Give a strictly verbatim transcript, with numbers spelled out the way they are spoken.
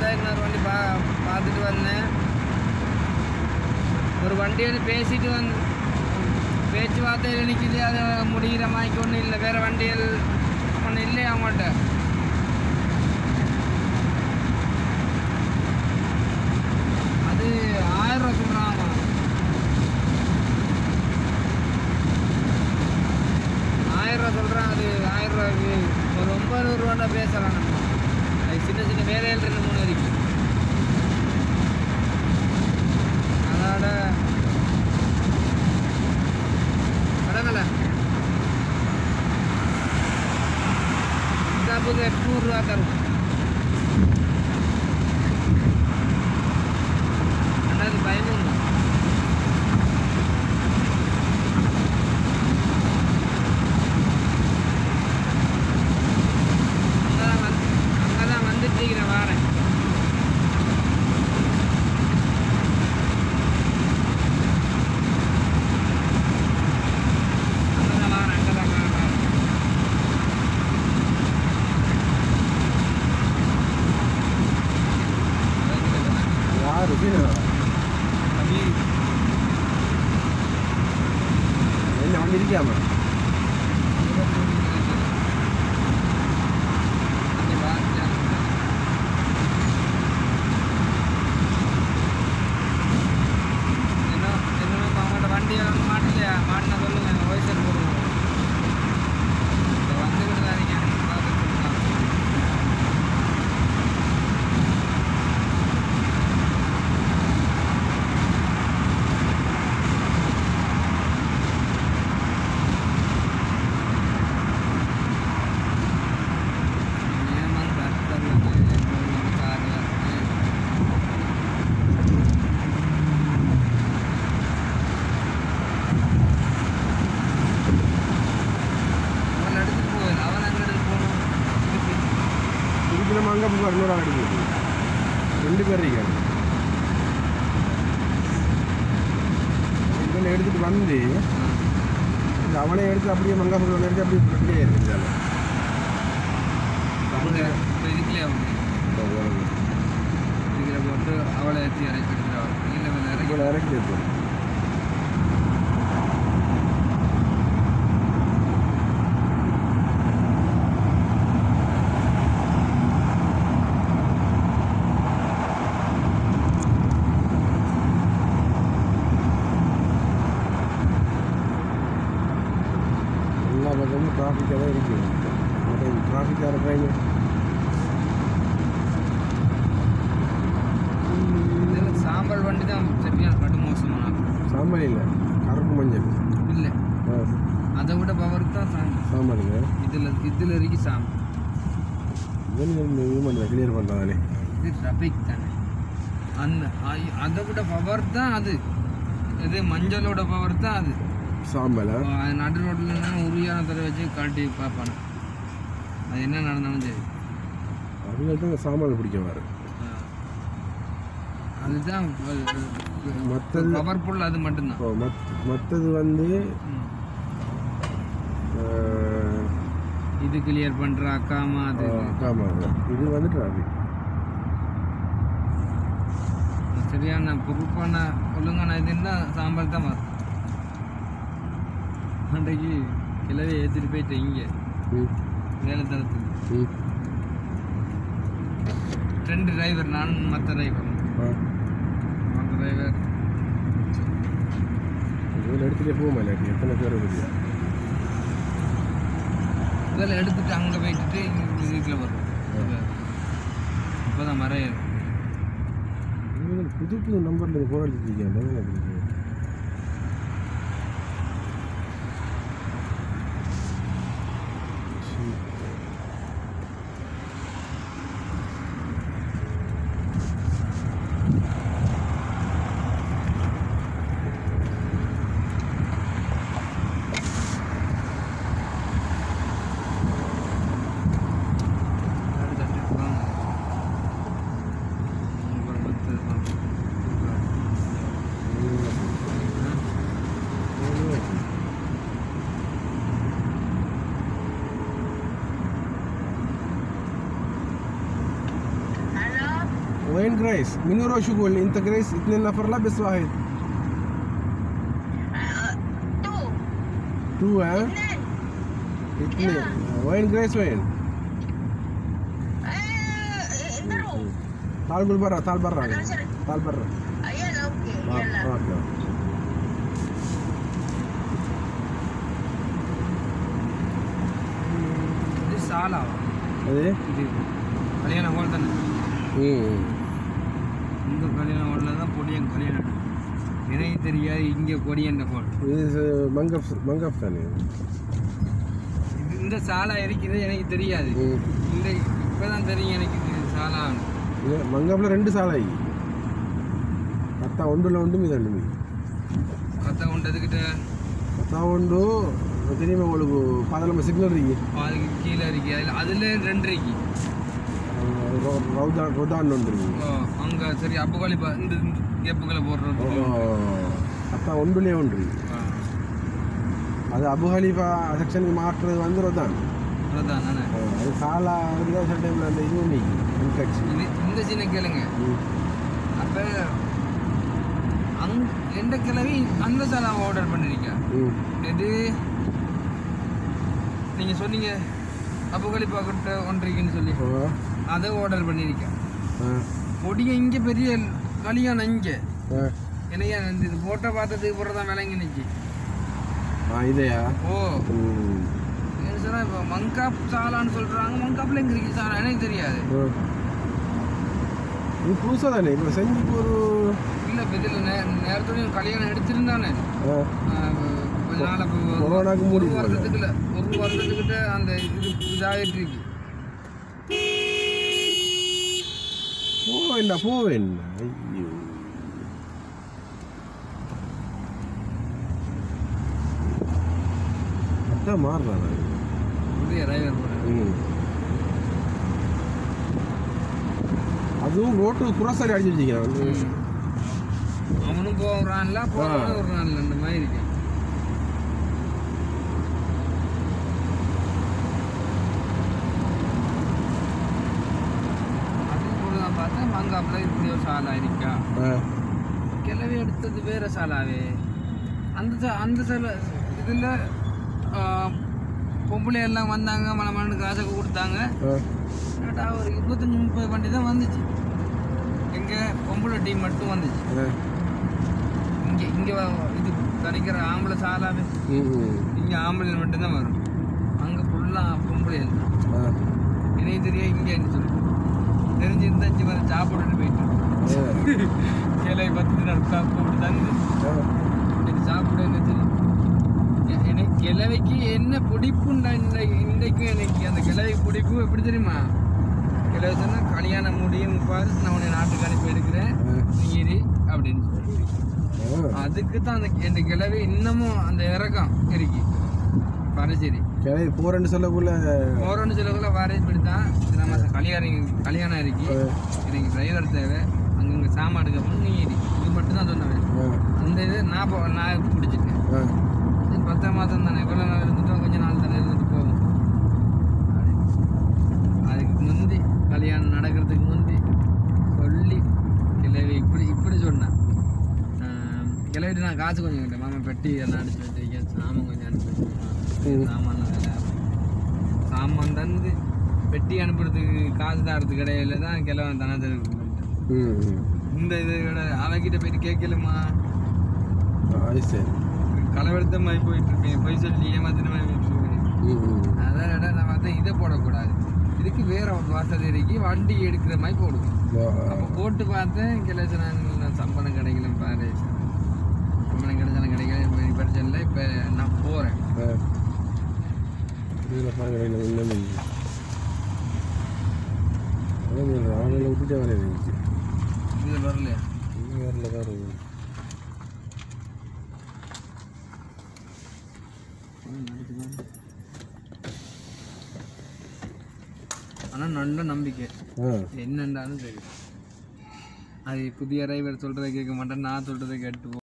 தான் இன்னொரு வண்டி பா பார்த்துட்டு வந்தேன். ஒரு வண்டி வந்து பேசிட்டு வந்து பேச்சுவார்த்தையில் நிற்கிது. அது முடிகிற மாதிரி ஒன்றும் இல்லை. வேறு வண்டிகள் ஒன்றும் இல்லையா அவங்கள்ட்ட? அது ஆயிரம் ரூபா சொல்கிறாங்க. ஆயிரம் ரூபா சொல்கிறேன். அது ஆயிரம் ரூபாய்க்கு ஒரு ஒன்பது ரூபாண்டா பேசலாம். நம்ம அது சின்ன சின்ன வேலையில் ரெண்டு மூணு வரைக்கும் அதோட கடங்கலை இதாப்புக்கு எட்நூறுரூவா தரும். ரெண்டாயிரத்தி பதிமூணு வந்துட்டீங்கிறேன். வாரேன். அங்கதான் வாரேன். அங்கதான் வாரேன். யாரு என்ன வண்டி இருக்காம மாட்டினா சொல்லுங்க. வயசு போடுவோம். வந்துக்கிட்டு தான் இருக்கேன். நம்ம அங்கே போய் இன்னொரு ஆள் அடிக்கிறது. ரெண்டு பேர் இருக்காங்க. இதில் எடுத்துகிட்டு வந்து அவனை எடுத்து அப்படியே மங்கா பொருள் எடுத்து அப்படியே அப்படியே இருந்துச்சால இதுக்குள்ளே இதுல போட்டு அவளை ஏற்றி இறக்கி எடுத்துருவாங்க. இறக்கி எடுத்து ट्राफिक ट्राफिक சாம்பல் வண்டி தான் சரியான கட்டு மோசமான சாம்பல் இல்லை கருப்பு மஞ்சள் இல்லை அதை விட பவருக்கு தான் சாம்பலுங்க இதில் இதில் இருக்கு சாம்பல் கிளியர் பண்ணுறாங்களே இது டிராஃபிக் தானே அந்த அதை விட பவர் தான் அது இது மஞ்சளோட பவர் தான் அது சாம்பல் நடு ரோட்டில் இருந்தாலும் உரியான தர வச்சு காட்டி பார்ப்பானு அது என்ன நடந்தாலும் சரி அதுதான் சாம்பல் பிடிக்க வர அதுதான் மற்றது பவர்ஃபுல் அது மட்டும்தான் மற்றது வந்து இது கிளியர் பண்ணுற அக்காமா அது அக்காமா இது வந்து டிராஃபிக் சரியான பொறுப்பான ஒழுங்கான இதுன்னா சாம்பல் தான் வரும் அன்றைக்கு கிளவே ஏற்றிட்டு போயிட்டு இங்கே வேலை தரத்துக்கு ரெண்டு டிரைவர் நான் மற்ற டிரைவர் மற்ற டிரைவர் எடுத்துகிட்டே போகுமா இல்லாட்டி எத்தனை பேர் இல்லையா இதில் எடுத்துட்டு அங்கே போயிட்டு இங்கே வீட்டில் வரும் இப்போ தான் மறைய புது புது நம்பரில் போராடி இருக்கீங்க وين جريس؟ من يروح شغل؟ انت جريس اثنين نفر لا بس واحد. تو تو ها؟ اثنين. وين جريس وين؟ انظروا تعال قول برا تعال برا تعال برا. يلا اوكي يلا اوكي. இது சாலாவா அது இது கல்யாண ஹோல் தானே ம் இந்த கல்யாண ஹோலில் தான் பொடியன் கல்யாணம் எனக்கு தெரியாது இங்கே பொடியன் ஹோல் இது மங்கப் மங்கப் தானே. இது இந்த சாலா இருக்குது எனக்கு தெரியாது இந்த இப்போ தான் தெரியும் எனக்கு இது சாலா இது மங்கப்பில் ரெண்டு சாலை கத்தா ஒன்றுல ஒன்று மீது ரெண்டு மீது கத்த உண்டதுக்கிட்ட கத்தா ஒன்று தெரியுமா உங்களுக்கு பாதலம்ப சிக்னல் இருக்கு அதுக்கு கீழே இருக்கு அதில் அதில் ரெண்டு இருக்கு ரவுதான் ரவுதான் ஒன்று இருக்கு. ஓ அங்கே சரி அப்புகளி இந்த கேப்புகளை போடுறது கத்தா ஒன்றுலேயே ஒன்று அது அபு ஹலீஃபா செக்ஷனுக்கு மாற்றுறது வந்து ரவுதான் அதுதான் நானே அது சாலா சில டைமில் அந்த இது ஒன்று கட்சி இது இந்த சின்ன கேளுங்க அப்போ அங் எந்த கிழவி அந்த சாலா ஆர்டர் பண்ணிருக்கேன் இது நீங்கள் சொன்னீங்க அப்புகளி பாக்கிட்ட ஒன்றைக்குன்னு சொல்லி அதை ஆர்டர் பண்ணியிருக்கேன் பொடிய இங்கே பெரிய கல்யாணம் இங்கே எனக்கு இந்த இது ஃபோட்டோ பார்த்ததுக்கு பிறகு தான் விளங்கி நிற்கி இதையா ஓ என்ன சொன்னால் இப்போ மங்காப் சாலான்னு சொல்கிறாங்க மங்காப்பில் எங்கே இருக்கு சாலா எனக்கு தெரியாது இது புதுசாக தானே இப்போ செஞ்சுக்கு ஒரு இல்லை இப்போ இதில் நே நேரத்தோடையும் கல்யாணம் எடுத்திருந்தானே கொஞ்ச நாள் அப்போ கொரோனாக்கு மூடி ஒரு வருஷத்துக்குள்ள ஒரு வருஷத்துக்கிட்ட அந்த இது இதாகிட்டு இருக்கு போவேண்டா போவேண்டா ஐயோ அதான் மாறுறாங்க புதிய டிரைவர் போகிறேன் அதுவும் ரோட்டு குரசாரி அடிச்சு வச்சுக்கிறான் அவனும் போகிறான்ல போகிறவனும் விடுறான்ல இந்த மாதிரி இருக்கு பார்த்தா மங்காப்பில் இப்படி ஒரு சாலா இருக்கா கிளவி எடுத்தது வேற சாலாவே அந்த அந்த சில இதில் பொம்பளை எல்லாம் வந்தாங்க மனமனு காசை கொடுத்தாங்க ஒரு இருபத்தஞ்சி முப்பது வண்டி தான் வந்துச்சு எங்கே பொம்பளை டீம் மட்டும் வந்துச்சு இங்கே இங்கே இது கிடைக்கிற ஆம்பளை சாலாவே இங்கே ஆம்பளை மட்டும்தான் வரும் அங்கே ஃபுல்லாக பொம்பளை தான் எனக்கு தெரியாது இங்கே என்ன சொல்லி தெரிஞ்சிருந்தா அஞ்சு மாதிரி சாப்பிட்டுட்டு போயிட்டு கிளை பத்து தினம் கூப்பிட்டு தந்து எனக்கு சாப்பிட என்ன தெரியும் எனக்கு கிழவைக்கு என்ன பிடிப்புண்டா இந்த இன்றைக்கும் எனக்கு அந்த கிழவைக்கு பிடிப்பு எப்படி தெரியுமா கிழவை சொன்னால் கல்யாணம் முடியும் பாரு நான் உன்னை நாட்டுக்கு அனுப்பி எடுக்கிறேன் நீரு அப்படின்னு சொல்லி அதுக்கு தான் அந்த இந்த கிழவை இன்னமும் அந்த இறக்கம் இருக்கு பரசரி கிளவி போறேன்னு சொல்லக்குள்ள போறேன்னு சொல்லக்குள்ள வாரேஜ் பண்ணி தான் நம்ம கல்யாணம் கல்யாணம் இருக்கு எனக்கு டிரைவர் தேவை அங்கங்கே சாமான் எடுக்க நீ இது மட்டும் தான் சொன்னேன் அந்த இது நான் போ நான் பிடிச்சிட்டேன் சரி பத்தாம் மாதம் தானே எவ்வளோ நாள் இருந்துட்டோம் கொஞ்சம் நாள் தானே இருந்துட்டு போவோம் அதுக்கு முந்தி கல்யாணம் நடக்கிறதுக்கு முந்தி சொல்லி கிளவி இப்படி இப்படி சொன்னேன் கிளவிட்டு நான் காசு கொஞ்சம் கேட்டேன் மாமா பெட்டி எல்லாம் அடிச்சு வச்சிருக்கேன் சாமான் கொஞ்சம் அனுப்பி வச்சிருக்கேன் சாமான் சாமான் தந்து பெட்டி அனுப்புறதுக்கு காசு தரத்துக்கு இடையில தான் கிழவன் தானே தெரிவிக்க இந்த இது அவன்கிட்ட போயிட்டு கேட்கலுமா களவெடுத்த மாதிரி போயிட்டு இருப்பேன் போய் சொல்லி ஏமாத்தின மாதிரி போயிட்டு அதான் இடம் நான் பார்த்தா இதை போடக்கூடாது இதுக்கு வேற வசதி இருக்கு வண்டி எடுக்கிற மாதிரி போடுவேன் அப்போ போட்டு பார்த்தேன் கிளச்சு நான் சம்பளம் கிடைக்கல பாரு சம்பளம் கிடைச்சாலும் கிடைக்கல பிரச்சனை இப்போ நான் போகிறேன் விட்டுட்டே வரேன் இது வரலையா வரல தான் இருக்கு ஆனால் நல்ல நம்பிக்கை என்னண்டாலும் சரி அது புதிய டிரைவர் சொல்கிறத கேட்க மாட்டேன் நான் சொல்கிறத கேட்டு